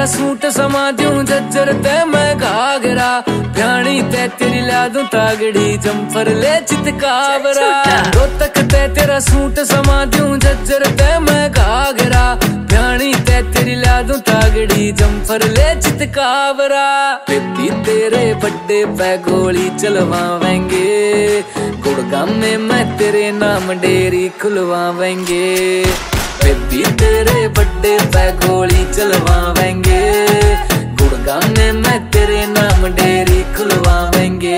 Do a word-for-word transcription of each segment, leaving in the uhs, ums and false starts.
तेरा सूट समा दूं जज्जर ते मैं घाघरा, भ्याणी ते तेरी ला दूं तागड़ी, जम्फर ले चितकावरा। दो तक ते तेरा सूट समा दूं जज्जर ते मैं घाघरा, भ्याणी ते तेरी ला दूं तागड़ी, जम्फर ले चितकावरा। बेबी तेरे बड्डे पे गोली चलवावेंगे, गुड़गाम में मैं तेरे नाम डेरी खुलवावेंगे। बेबी तेरे बड्डे पे गोली चलवावेंगे, गुड़गाम में मैं तेरे नाम डेरी खुलवावेंगे।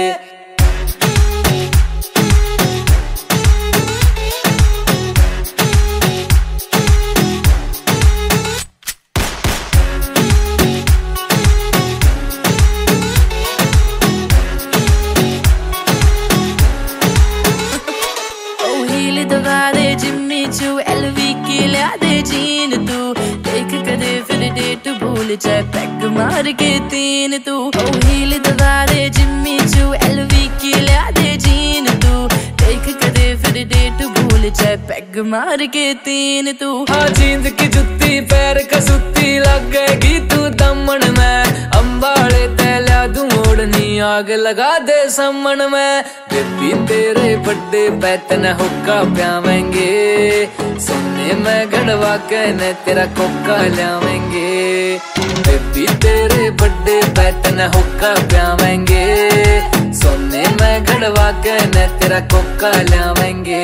दगा दे जिम्मी चू एलवी की लिया दे जीन तू, देख कदे फिर डेट भूल जाए पैग मार के तीन तू। ओ हील दगा दे जिम्मी चू एलवी की लिया दे जीन तू, देख कदे फिर डेट भूल जाए पैग मार के तीन तू। हाँ जींद की जुत्ती पैर कसुत्ती लगेगी तू दमन में, अंबाले तैला दूं ओढ़नी आग लगा दे समन में। बेबी तेरे बड्डे पे तने हुक्का प्यावेंगे, सोने में गड़वा के न तेरा कोका लावेंगे। बेबी तेरे बड्डे पे तने हुक्का प्यावेंगे, सोने में गड़वा के न तेरा कोका लावेंगे।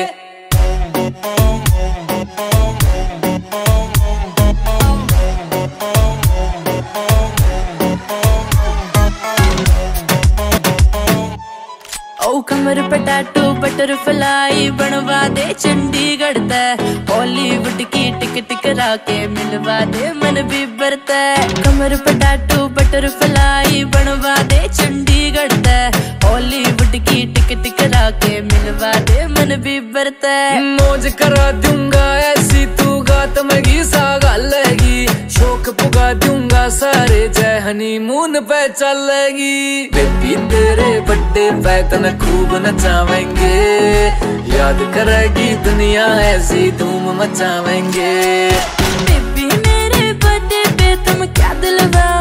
ओ कमर पे टैटू बटरफ्लाई बनवा दे चंडीगढ़ तय, बॉलीवुड की टिकट करा के मिलवा दे मन भी बरता। कमर पे टैटू बटरफ्लाई बनवा दे चंडीगढ़ तय, बॉलीवुड की टिकट करा के मिलवा दे मन भी बरता। मौज करा दूंगा ऐसी तू गात में सा गालेगी, शौक पुगा दूंगा सारे जय हनीमून पे चलेगी। बेबी तेरे बड्डे पे तने खूब नचावेंगे, याद करेगी दुनिया ऐसी धूम मचावेंगे। बेबी मेरे बर्थडे पे तुम क्या दिलवा